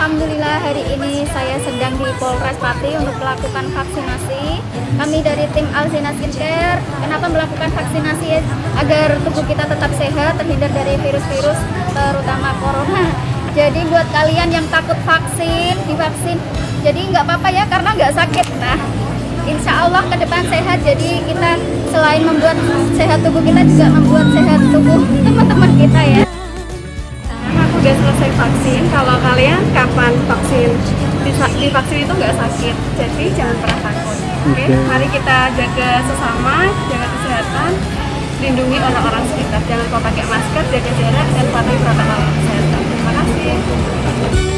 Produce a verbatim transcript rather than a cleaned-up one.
Alhamdulillah hari ini saya sedang di Polres Pati untuk melakukan vaksinasi. Kami dari tim Alzina Skincare, kenapa melakukan vaksinasi? Agar tubuh kita tetap sehat, terhindar dari virus-virus, terutama corona. Jadi buat kalian yang takut vaksin, divaksin, jadi nggak apa-apa ya, karena nggak sakit. Nah, insya Allah ke depan sehat, jadi kita selain membuat sehat tubuh kita, juga membuat sehat tubuh teman-teman kita ya. Udah selesai vaksin. Kalau kalian kapan vaksin? Divaksin itu nggak sakit, jadi jangan pernah takut. Oke, okay? Mari kita jaga sesama, jaga kesehatan, lindungi orang-orang sekitar. Jangan lupa pakai masker, jaga jarak, dan patuhi protokol kesehatan. Terima kasih.